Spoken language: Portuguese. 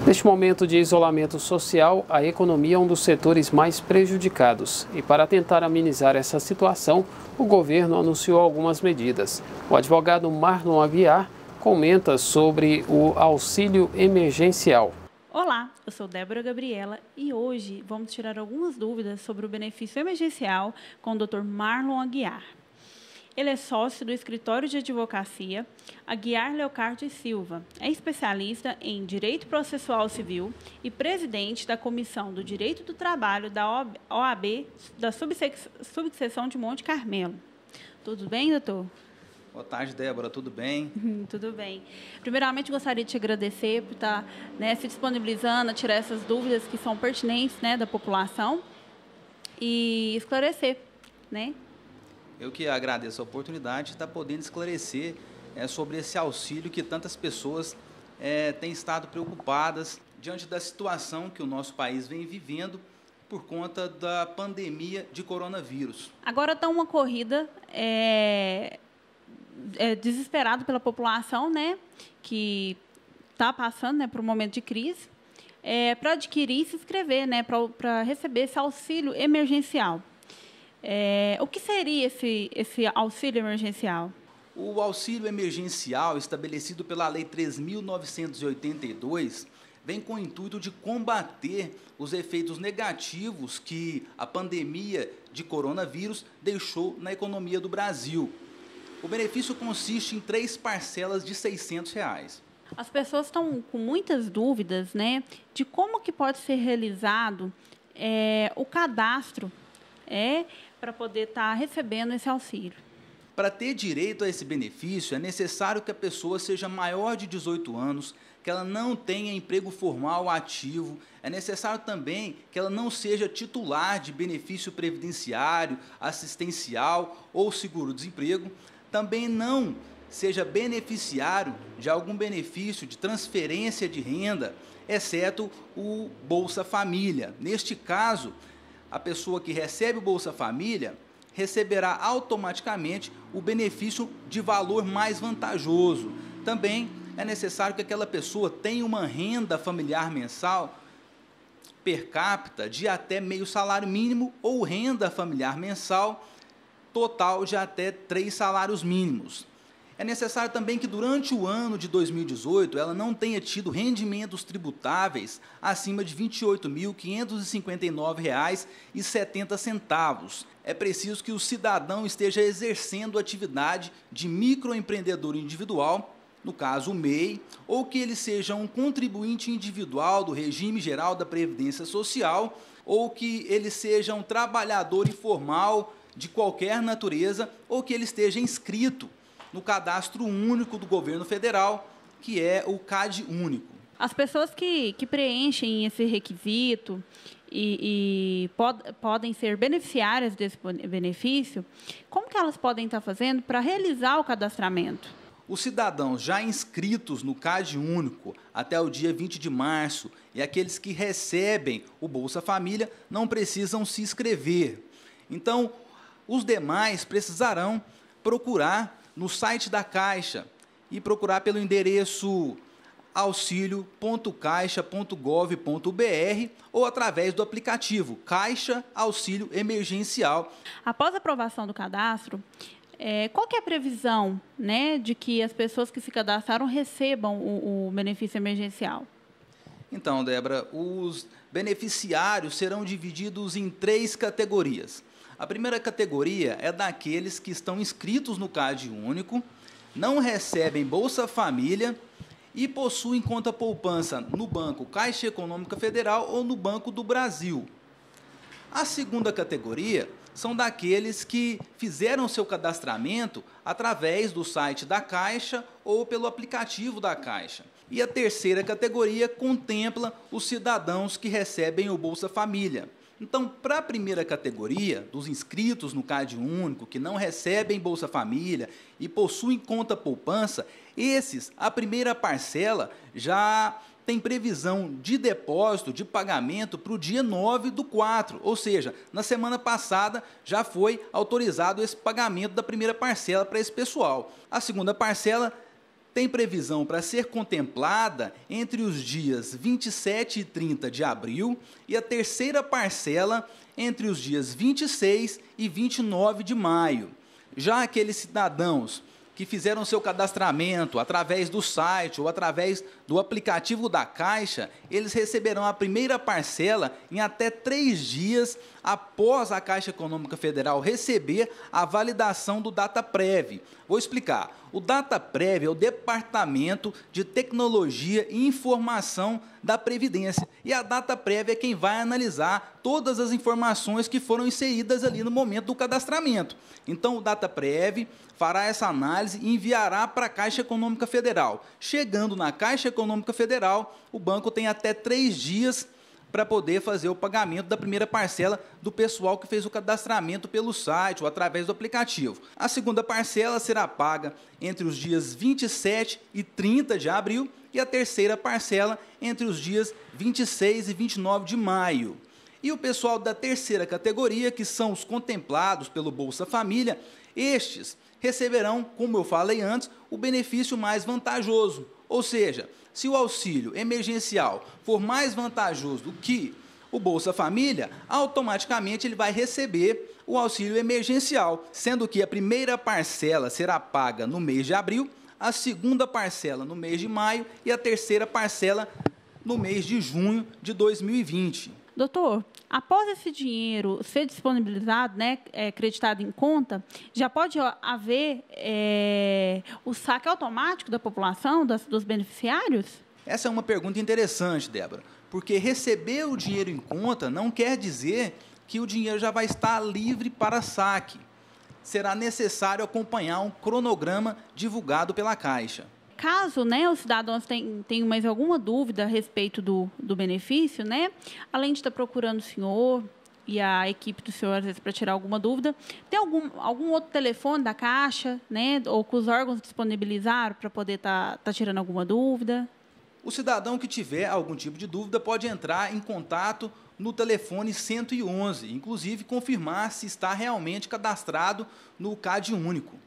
Neste momento de isolamento social, a economia é um dos setores mais prejudicados. E para tentar amenizar essa situação, o governo anunciou algumas medidas. O advogado Marlon Aguiar comenta sobre o auxílio emergencial. Olá, eu sou Débora Gabriela e hoje vamos tirar algumas dúvidas sobre o benefício emergencial com o Dr. Marlon Aguiar. Ele é sócio do escritório de advocacia Aguiar Leocardo e Silva, é especialista em Direito Processual Civil e presidente da Comissão do Direito do Trabalho da OAB da subseção de Monte Carmelo. Tudo bem, doutor? Boa tarde, Débora. Tudo bem? Tudo bem. Primeiramente, gostaria de te agradecer por estar se disponibilizando a tirar essas dúvidas que são pertinentes da população e esclarecer, Eu que agradeço a oportunidade de estar podendo esclarecer sobre esse auxílio que tantas pessoas têm estado preocupadas diante da situação que o nosso país vem vivendo por conta da pandemia de coronavírus. Agora está uma corrida desesperada pela população, que está passando por um momento de crise, para adquirir e se inscrever, para receber esse auxílio emergencial. O que seria esse auxílio emergencial? O auxílio emergencial, estabelecido pela Lei 3.982, vem com o intuito de combater os efeitos negativos que a pandemia de coronavírus deixou na economia do Brasil. O benefício consiste em 3 parcelas de R$ 600. As pessoas estão com muitas dúvidas, de como que pode ser realizado o cadastro para poder estar recebendo esse auxílio. Para ter direito a esse benefício, é necessário que a pessoa seja maior de 18 anos, que ela não tenha emprego formal ativo, é necessário também que ela não seja titular de benefício previdenciário, assistencial ou seguro-desemprego, também não seja beneficiário de algum benefício de transferência de renda, exceto o Bolsa Família. Neste caso, a pessoa que recebe o Bolsa Família receberá automaticamente o benefício de valor mais vantajoso. Também é necessário que aquela pessoa tenha uma renda familiar mensal per capita de até meio salário mínimo ou renda familiar mensal total de até 3 salários mínimos. É necessário também que durante o ano de 2018 ela não tenha tido rendimentos tributáveis acima de R$ 28.559,70. É preciso que o cidadão esteja exercendo atividade de microempreendedor individual, no caso o MEI, ou que ele seja um contribuinte individual do regime geral da Previdência Social, ou que ele seja um trabalhador informal de qualquer natureza, ou que ele esteja inscrito no cadastro único do governo federal, que é o CAD único. As pessoas que preenchem esse requisito e podem ser beneficiárias desse benefício, como que elas podem estar fazendo para realizar o cadastramento? Os cidadãos já inscritos no CAD único até o dia 20 de março e aqueles que recebem o Bolsa Família não precisam se inscrever. Então, os demais precisarão procurar no site da Caixa e procurar pelo endereço auxilio.caixa.gov.br ou através do aplicativo Caixa Auxílio Emergencial. Após a aprovação do cadastro, qual que é a previsão de que as pessoas que se cadastraram recebam o benefício emergencial? Então, Débora, os beneficiários serão divididos em 3 categorias. A primeira categoria é daqueles que estão inscritos no CAD único, não recebem Bolsa Família e possuem conta poupança no Banco Caixa Econômica Federal ou no Banco do Brasil. A segunda categoria são daqueles que fizeram seu cadastramento através do site da Caixa ou pelo aplicativo da Caixa. E a terceira categoria contempla os cidadãos que recebem o Bolsa Família. Então, para a primeira categoria, dos inscritos no CAD único, que não recebem Bolsa Família e possuem conta poupança, esses, a primeira parcela, já tem previsão de depósito, de pagamento para o dia 9/4, ou seja, na semana passada já foi autorizado esse pagamento da primeira parcela para esse pessoal. A segunda parcela tem previsão para ser contemplada entre os dias 27 e 30 de abril e a terceira parcela entre os dias 26 e 29 de maio. Já aqueles cidadãos que fizeram seu cadastramento através do site ou através do aplicativo da Caixa, eles receberão a primeira parcela em até 3 dias após a Caixa Econômica Federal receber a validação do DataPrev. Vou explicar. O DataPrev é o Departamento de Tecnologia e Informação da Previdência. E a DataPrev é quem vai analisar todas as informações que foram inseridas ali no momento do cadastramento. Então, o DataPrev fará essa análise e enviará para a Caixa Econômica Federal. Chegando na Caixa Econômica Federal, o banco tem até 3 dias para poder fazer o pagamento da primeira parcela do pessoal que fez o cadastramento pelo site ou através do aplicativo. A segunda parcela será paga entre os dias 27 e 30 de abril e a terceira parcela entre os dias 26 e 29 de maio. E o pessoal da terceira categoria, que são os contemplados pelo Bolsa Família, estes receberão, como eu falei antes, o benefício mais vantajoso. Ou seja, se o auxílio emergencial for mais vantajoso do que o Bolsa Família, automaticamente ele vai receber o auxílio emergencial, sendo que a primeira parcela será paga no mês de abril, a segunda parcela no mês de maio e a terceira parcela no mês de junho de 2020. Doutor, após esse dinheiro ser disponibilizado, né, creditado em conta, já pode haver o saque automático da população, dos beneficiários? Essa é uma pergunta interessante, Débora, porque receber o dinheiro em conta não quer dizer que o dinheiro já vai estar livre para saque. Será necessário acompanhar um cronograma divulgado pela Caixa. Caso, né, os cidadãos tenham mais alguma dúvida a respeito do benefício, né, além de estar procurando o senhor e a equipe do senhor, às vezes, para tirar alguma dúvida, tem algum outro telefone da Caixa, né, ou que os órgãos disponibilizaram para poder estar tirando alguma dúvida? O cidadão que tiver algum tipo de dúvida pode entrar em contato no telefone 111, inclusive confirmar se está realmente cadastrado no CadÚnico.